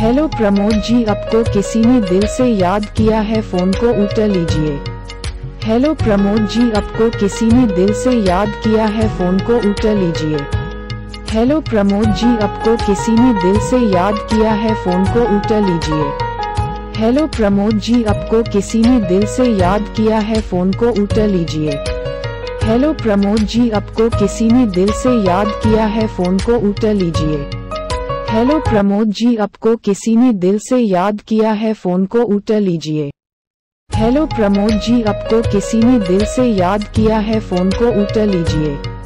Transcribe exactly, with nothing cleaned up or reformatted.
Hello Pramod ji, आपको किसी ने दिल से याद किया है, फोन को उठा लीजिए। हेलो प्रमोद जी, आपको किसी ने दिल से याद किया है, फोन को उठा लीजिए। हेलो प्रमोद जी, आपको किसी ने दिल से याद किया है, फोन को उठा लीजिए। हेलो प्रमोद जी, आपको किसी ने दिल से याद किया है, फोन को उठा लीजिए। हेलो प्रमोद जी, आपको किसी ने दिल से याद किया है, फोन को उठा लीजिए। हेलो प्रमोद जी, आपको किसी ने दिल से याद किया है, फोन को उठा लीजिए। हेलो प्रमोद जी, आपको किसी ने दिल से याद किया है, फोन को उठा लीजिए।